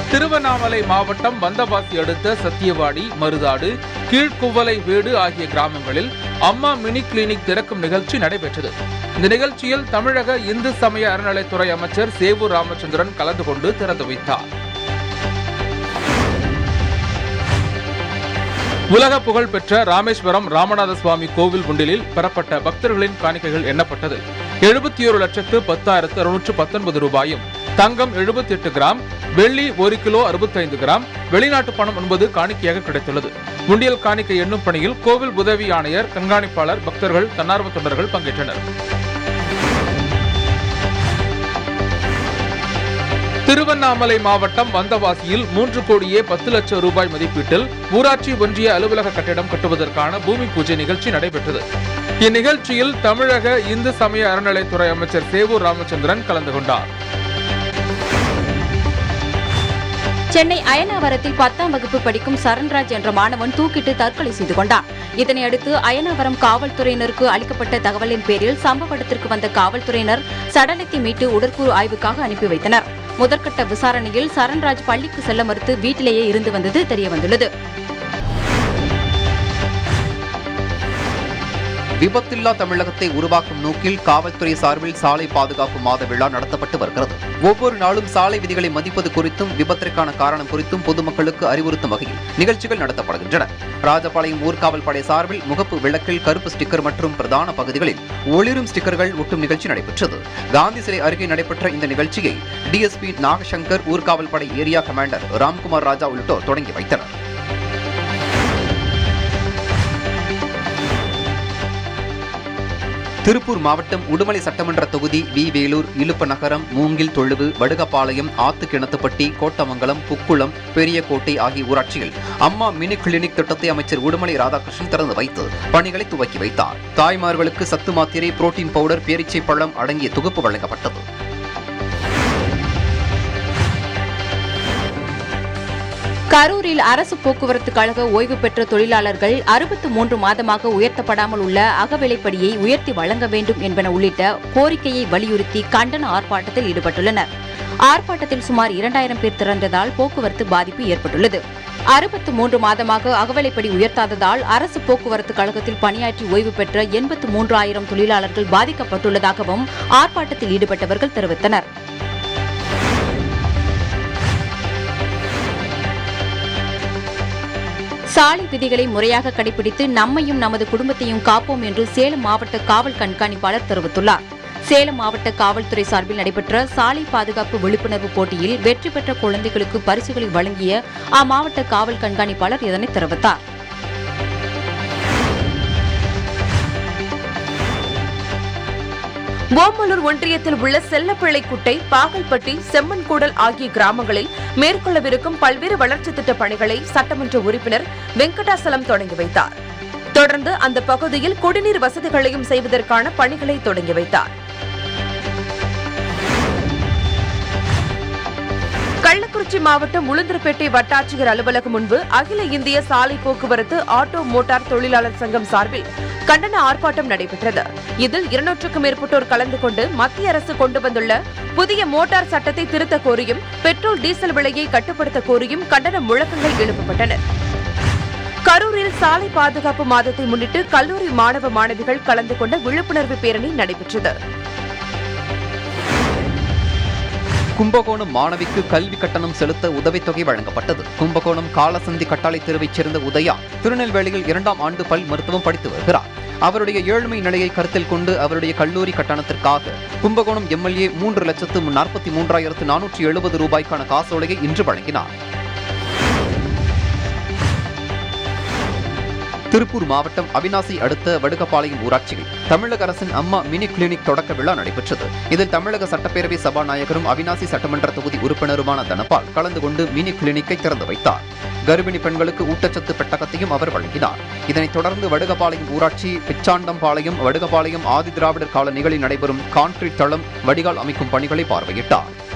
திருவண்ணாமலை மாவட்டம் வந்தவாசி அடுத்த சத்தியவாடி, மருதாடு, கீழ்குவலை வீடு ஆகிய கிராமங்களில் அம்மா மினி கிளினிக் திறக்கும் நிகழ்ச்சி நடைபெற்றது. இந்த நிகழ்ச்சியில் தமிழக இந்து சமய அறநிலைத்துறை அமைச்சர் சேவூர் ராமச்சந்திரன் கலந்து கொண்டு திறந்து வைத்தார். உலக புகழ் பெற்ற ராமேஸ்வரம் ராமநாத சுவாமி கோவில் குண்டிலில் பெறப்பட்ட பக்தர்களின் காணிக்கைகள் எண்ணப்பட்டது. 71,10,619 ரூபாயும், தங்கம் 78 கிராம், வெள்ளி 1 கிலோ 65 கிராம், வெளிநாட்டு பணம் 9 காணிக்கையாக கிடைத்துள்ளது. குண்டியல் காணிக்கை எண்ணும் பணியில் கோவில் உதவி ஆணையர், கண்காணிப்பாளர், பக்தர்கள், தன்னார்வ தொண்டர்கள் பங்கேற்றனர். திருவண்ணாமலை மாவட்டம் வந்தவாசியில் 3,10,00,000 ரூபாய் மதிப்பீட்டில் ஊராட்சி ஒன்றிய அலுவலக கட்டிடம் கட்டுவதற்கான பூமி பூஜை நிகழ்ச்சி நடைபெற்றது. இந்நிகழ்ச்சியில் தமிழக இந்து சமய அறநிலைத்துறை அமைச்சர் சேவூர் ராமச்சந்திரன் கலந்து கொண்டார். சென்னை அயனாவரத்தில் 10ஆம் வகுப்பு படிக்கும் சரண்ராஜ் என்ற மாணவன் தூக்கிட்டு தற்கொலை செய்து கொண்டார். இதனையடுத்து அயனாவரம் காவல்துறையினருக்கு அளிக்கப்பட்ட தகவலின் பேரில் சம்பவ இடத்திற்கு வந்த காவல்துறையினர் சடலத்தை மீட்டு உடற்கூறு ஆய்வுக்காக அனுப்பி வைத்தனர். முதற்கட்ட விசாரணையில் சரண்ராஜ் பள்ளிக்கு செல்ல மறுத்து வீட்டிலேயே இருந்து வந்தது தெரியவந்துள்ளது. விபத்தில்லா தமிழகத்தை உருவாக்கும் நோக்கில் காவல்துறை சார்பில் சாலை பாதுகாப்பு மாத விழா நடத்தப்பட்டு வருகிறது. ஒவ்வொரு நாளும் சாலை விதிகளை மதிப்பது குறித்தும் விபத்திற்கான காரணம் குறித்தும் பொதுமக்களுக்கு அறிவுறுத்தும் வகையில் நிகழ்ச்சிகள் நடத்தப்படுகின்றன. ராஜபாளையம் ஊர்காவல் படை சார்பில் முகப்பு விளக்கில் கருப்பு ஸ்டிக்கர் மற்றும் பிரதான பகுதிகளில் ஒளிரும் ஸ்டிக்கர்கள் ஒட்டும் நிகழ்ச்சி நடைபெற்றது. காந்தி சிலை அருகே நடைபெற்ற இந்த நிகழ்ச்சியை டிஎஸ்பி நாகசங்கர், ஊர்காவல் படை ஏரியா கமாண்டர் ராம்குமார் ராஜா உள்ளிட்டோர் தொடங்கி வைத்தனர். திருப்பூர் மாவட்டம் உடுமலை சட்டமன்ற தொகுதி வி. வேலூர், இலுப்பநகரம், மூங்கில் தொழுவு, வடுகப்பாளையம், ஆத்துக்கிணத்துப்பட்டி, கோட்டமங்கலம், புக்குளம், பெரியகோட்டை ஆகிய ஊராட்சியில் அம்மா மினி கிளினிக் திட்டத்தை அமைச்சர் உடுமலை ராதாகிருஷ்ணன் திறந்து வைத்து பணிகளை துவக்கி வைத்தார். தாய்மார்களுக்கு சத்து மாத்திரை, புரோட்டீன் பவுடர், பேரீச்சை பழம் அடங்கிய தொகுப்பு வழங்கப்பட்டது. கரூரில் அரசு போக்குவரத்து கழக ஓய்வு பெற்ற தொழிலாளர்கள் 63 மாதமாக உயர்த்தப்படாமல் உள்ள அகவிலைப்படியை உயர்த்தி வழங்க வேண்டும் என்பன உள்ளிட்ட கோரிக்கையை வலியுறுத்தி கண்டன ஆர்ப்பாட்டத்தில் ஈடுபட்டுள்ளனர். ஆர்ப்பாட்டத்தில் சுமார் 2000 பேர் திரண்டதால் போக்குவரத்து பாதிப்பு ஏற்பட்டுள்ளது. 63 மாதமாக அகவிலைப்படி உயர்த்தாததால் அரசு போக்குவரத்து கழகத்தில் பணியாற்றி ஓய்வு பெற்ற 83,000 தொழிலாளர்கள் பாதிக்கப்பட்டுள்ளதாகவும் ஆர்ப்பாட்டத்தில் ஈடுபட்டவர்கள் தெரிவித்தனர். சாலை விதிகளை முறையாக கடைபிடித்து நம்மையும் நமது குடும்பத்தையும் காப்போம் என்று சேலம் மாவட்ட காவல் கண்காணிப்பாளர் தெரிவித்துள்ளார். சேலம் மாவட்ட காவல்துறை சார்பில் நடைபெற்ற சாலை பாதுகாப்பு விழிப்புணர்வு போட்டியில் வெற்றி பெற்ற குழந்தைகளுக்கு பரிசுகளை வழங்கிய அம்மாவட்ட காவல் கண்காணிப்பாளர் இதனை தெரிவித்தார். ஓமலூர் ஒன்றியத்தில் உள்ள செல்லப்பிள்ளைக்குட்டை, பாகல்பட்டி, செம்மன்கூடல் ஆகிய கிராமங்களில் மேற்கொள்ளவிருக்கும் பல்வேறு வளர்ச்சித் திட்டப் பணிகளை சட்டமன்ற உறுப்பினர் வெங்கடாசலம் தொடங்கி வைத்தார். தொடர்ந்து அந்த பகுதியில் குடிநீர் வசதிகளையும் செய்வதற்கான பணிகளை தொடங்கி வைத்தார். கள்ளக்குறிச்சி மாவட்டம் உளுந்தூர்பேட்டை வட்டாட்சியர் அலுவலகம் முன்பு அகில இந்திய சாலை போக்குவரத்து ஆட்டோ மோட்டார் தொழிலாளர் சங்கம் சார்பில் கண்டன ஆர்ப்பாட்டம் நடைபெற்றது. இதில் 200க்கும் மேற்பட்டோர் கலந்து கொண்டு மத்திய அரசு கொண்டு வந்துள்ள புதிய மோட்டார் சட்டத்தை திருத்த கோரியும் பெட்ரோல், டீசல் விலையை கட்டுப்படுத்த கோரியும் கண்டன முழக்கங்கள் எழுப்பப்பட்டன. கரூரில் சாலை பாதுகாப்பு மாதத்தை முன்னிட்டு கல்லூரி மாணவ மாணவிகள் கலந்து கொண்ட விழிப்புணர்வு பேரணி நடைபெற்றது. கும்பகோணம் மாணவிக்கு கல்வி கட்டணம் செலுத்த உதவித்தொகை வழங்கப்பட்டது. கும்பகோணம் காலசந்தி கட்டாளை தெருவைச் சேர்ந்த உதயா திருநெல்வேலியில் 2ஆம் ஆண்டு பல் மருத்துவம் படித்து வருகிறார். அவருடைய ஏழ்மை நிலையை கருத்தில் கொண்டு அவருடைய கல்லூரி கட்டணத்திற்காக கும்பகோணம் எம்எல்ஏ 3,43,470 ரூபாய்க்கான காசோலையை இன்று வழங்கினார். திருப்பூர் மாவட்டம் அவிநாசி அடுத்த வடுகப்பாளையம் ஊராட்சியில் தமிழக அரசின் அம்மா மினி கிளினிக் தொடக்க விழா நடைபெற்றது. இதில் தமிழக சட்டப்பேரவை சபாநாயகரும் அவிநாசி சட்டமன்ற தொகுதி உறுப்பினருமான தனபால் கலந்து கொண்டு மினி கிளினிக்கை திறந்து வைத்தார். கர்ப்பிணி பெண்களுக்கு ஊட்டச்சத்து பெட்டகத்தையும் அவர் வழங்கினார். இதனைத் தொடர்ந்து வடுகப்பாளையம் ஊராட்சி, பிச்சாண்டம்பாளையம், வடுகப்பாளையம் ஆதி திராவிடர் காலனிகளில் நடைபெறும் கான்கிரீட் தளம், வடிகால் அமைக்கும் பணிகளை பார்வையிட்டார்.